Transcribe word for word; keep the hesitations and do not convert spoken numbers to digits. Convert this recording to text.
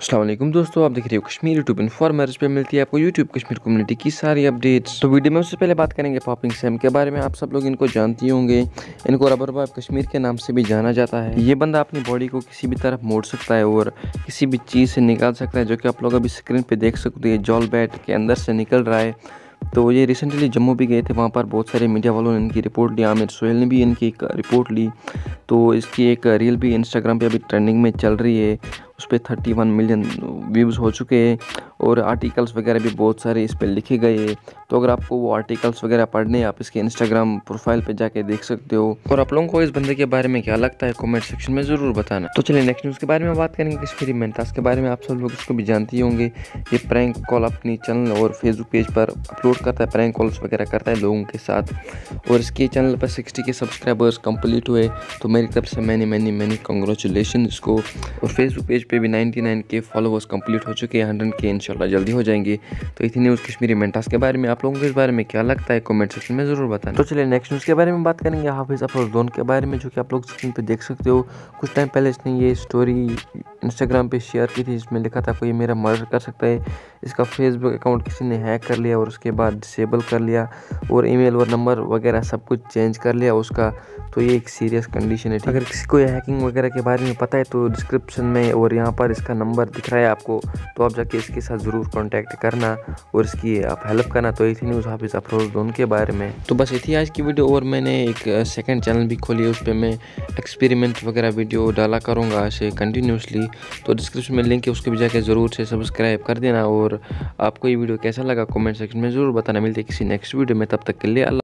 अस्सलाम वालेकुम दोस्तों, आप देख रहे हो कश्मीर यूट्यूब इन्फॉर्मर्स पे मिलती है आपको यूट्यूब कश्मीर कम्युनिटी की सारी अपडेट्स। तो वीडियो में उससे पहले बात करेंगे पॉपिंग सैम के बारे में। आप सब लोग इनको जानते होंगे, इनको रबर बॉय कश्मीर के नाम से भी जाना जाता है। ये बंदा अपनी बॉडी को किसी भी तरफ मोड़ सकता है और किसी भी चीज़ से निकाल सकता है, जो कि आप लोग अभी स्क्रीन पर देख सकते हैं। जॉल बैट के अंदर से निकल रहा है। तो ये रिसेंटली जम्मू भी गए थे, वहाँ पर बहुत सारे मीडिया वालों ने इनकी रिपोर्ट ली। आमिर सोहेल ने भी इनकी एक रिपोर्ट ली। तो इसकी एक रील भी इंस्टाग्राम पे अभी ट्रेंडिंग में चल रही है। उस पर थर्टी वन मिलियन व्यूज़ हो चुके हैं और आर्टिकल्स वगैरह भी बहुत सारे इस पर लिखे गए हैं। तो अगर आपको वो आर्टिकल्स वगैरह पढ़ने हैं, आप इसके इंस्टाग्राम प्रोफाइल पे जाके देख सकते हो। और आप लोगों को इस बंदे के बारे में क्या लगता है कमेंट सेक्शन में ज़रूर बताना। तो चलिए नेक्स्ट न्यूज़ के बारे में बात करेंगे। कश्मीरी मेंटास के बारे में आप सब लोग इसको भी जानते ही होंगे। ये प्रैंक कॉल अपनी चैनल और फेसबुक पेज पर अपलोड करता है, प्रैंक कॉल्स वगैरह करता है लोगों के साथ। और इसके चैनल पर सिक्सटी के सब्सक्राइबर्स कंप्लीट हुए, तो मेरी तरफ से मैनी मैनी मैनी कंग्रेचुलेशन इसको। और फेसबुक पेज पे भी नाइन्टी नाइन के फॉलोवर्स कंप्लीट हो चुके हैं, हंड्रेड के इंशाल्लाह जल्दी हो जाएंगे। तो इतनी न्यूज़ कश्मीरी मेंटास के बारे में। आप लोगों को इस बारे में क्या लगता है कमेंट सेक्शन में ज़रूर बताना। तो चलिए नेक्स्ट न्यूज़ के बारे में बात करेंगे। हाफिज़ अफरोज़ के बारे में, जो कि आप लोग स्क्रीन पे देख सकते हो। कुछ टाइम पहले इसने ये स्टोरी इंस्टाग्राम पे शेयर की थी, जिसमें लिखा था कोई मेरा मर्डर कर सकता है। इसका फेसबुक अकाउंट किसी ने हैक कर लिया और उसके बाद डिसेबल कर लिया और ईमेल और नंबर वगैरह सब कुछ चेंज कर लिया उसका। तो ये एक सीरियस कंडीशन है। अगर किसी को हैकिंग वगैरह के बारे में पता है तो डिस्क्रिप्शन में और यहाँ पर इसका नंबर दिख रहा है आपको, तो आप जाके इसके साथ ज़रूर कॉन्टैक्ट करना और इसकी आप हेल्प करना। तो ये थी न्यूज़ हाफिज़ अफरोज़ के बारे में। तो बस ये थी आज की वीडियो। और मैंने एक सेकंड चैनल भी खोली है, उस पर मैं एक्सपेरिमेंट वगैरह वीडियो डाला करूँगा ऐसे कंटिन्यूसली। तो डिस्क्रिप्शन में लिंक है, उसको भी जाके ज़रूर से सब्सक्राइब कर देना। और आपको ये वीडियो कैसा लगा कमेंट सेक्शन में ज़रूर बताना। मिलते किसी नेक्स्ट वीडियो में, तब तक के लिए अल्लाह।